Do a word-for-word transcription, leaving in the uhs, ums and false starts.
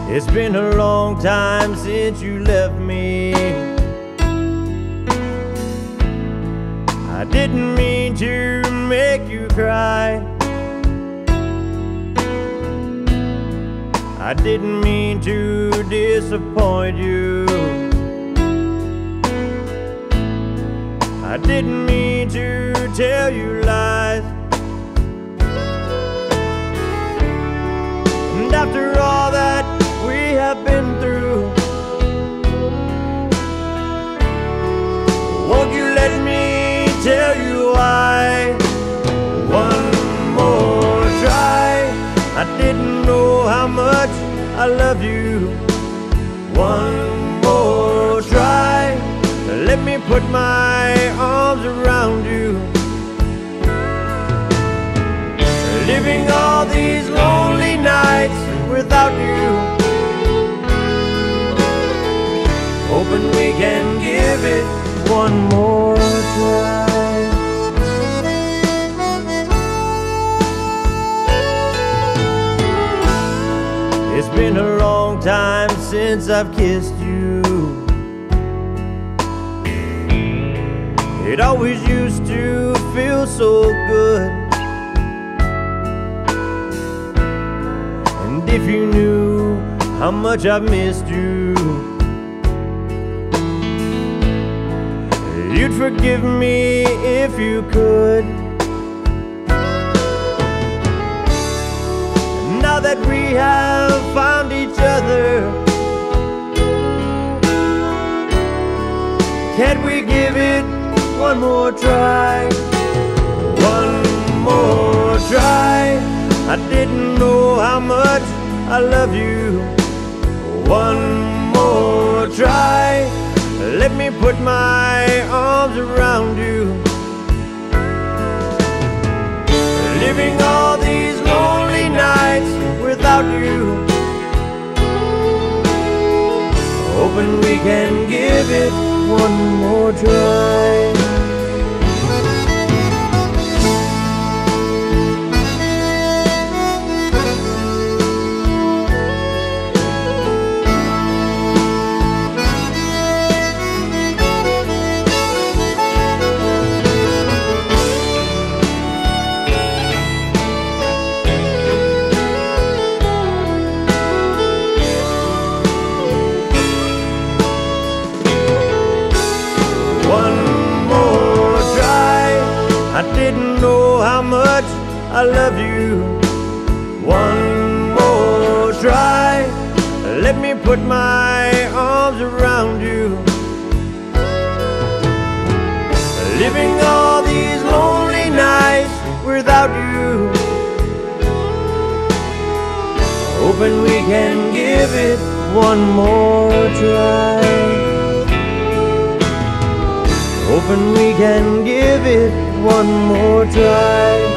It's been a long time since you left me. I didn't mean to make you cry. I didn't mean to disappoint you. I didn't mean to tell you lies. And after all that we have been through, won't you let me tell you why? One more try. I didn't know how much I love you. One more try. Let me put my arms around you. Living all these lonely nights without you, hoping we can give it one more try. It's been a long time since I've kissed you. It always used to feel so good. And if you knew how much I've missed you, you'd forgive me if you could. Now that we have found each other, can't we give it one more try? One more try. I didn't know how much I love you. One more try. Let me put my arms around you. Living all these lonely nights without you, hoping we can give it one more try. I didn't know how much I love you. One more try. Let me put my arms around you. Living all these lonely nights without you, hoping we can give it one more try. Hoping we can give it one more try.